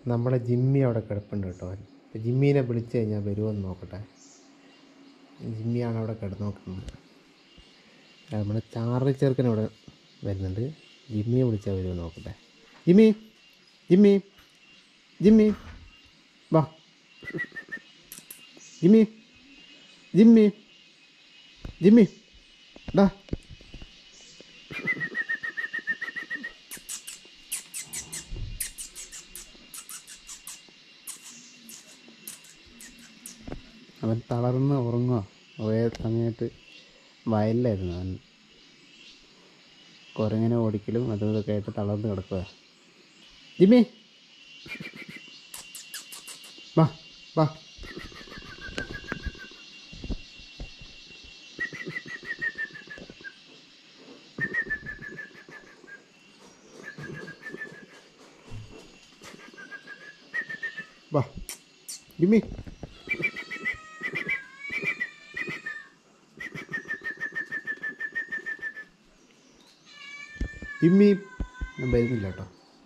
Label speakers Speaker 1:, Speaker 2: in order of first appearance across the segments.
Speaker 1: നമ്മുടെ ജിമ്മി അവിടെ കിടപ്പുണ്ട് കേട്ടോ. ജിമ്മീനെ വിളിച്ച് കഴിഞ്ഞാൽ വരുമോയെന്ന് നോക്കട്ടെ. ജിമ്മിയാണ് അവിടെ കിടന്ന് നോക്കുന്നത്. നമ്മുടെ ചാർലി ചെറുക്കൻ ഇവിടെ വരുന്നുണ്ട്. ജിമ്മിയെ വിളിച്ചാൽ വരുമോ നോക്കട്ടെ. ജിമ്മി ജിമ്മി ജിമ്മി വാ. ജിമ്മി ജിമ്മി ജിമ്മി ഡാ. അവൻ തളർന്ന് ഉറങ്ങുക. ഒരേ സമയത്ത് വയലിലായിരുന്നു അവൻ. കുരങ്ങനെ ഓടിക്കലും അതും ഇതൊക്കെ ആയിട്ട് തളർന്ന് കിടക്കുക. ജിമ്മി വാ വാ. വാ ജിമ്മി. ജിമ്മി വരുന്നില്ല കേട്ടോ.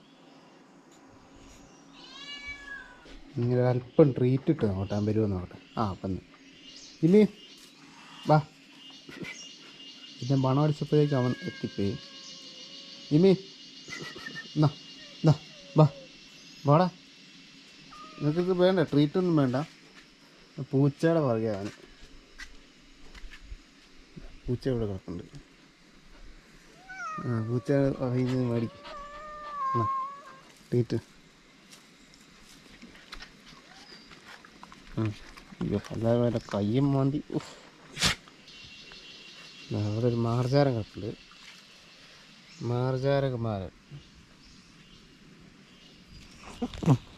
Speaker 1: ഇങ്ങനെ അല്പം ട്രീറ്റ് ഇട്ട് നോട്ടാൻ വരുമോ നോക്കട്ടെ. അപ്പം ജിമ്മി വാ. പിന്നെ പണം അടിച്ചപ്പോഴേക്കും അവൻ എത്തിപ്പോയി. ജിമ്മി എന്നാ എന്നാ വാ വാടാ. നിങ്ങൾക്കിത് വേണ്ട, ട്രീറ്റൊന്നും വേണ്ട. പൂച്ചയുടെ പുറകെ അവന്. പൂച്ച ഇവിടെ കിടക്കുന്നുണ്ട്. പൂച്ച ഇത് മേടിക്കും. എന്നാ ട്രീറ്റ്. അയ്യോ അല്ലാതെ കയ്യും മാന്തി. അവിടെ ഒരു മാർജാരം കിടപ്പുണ്ട്. മാർജാരകുമാരൻ.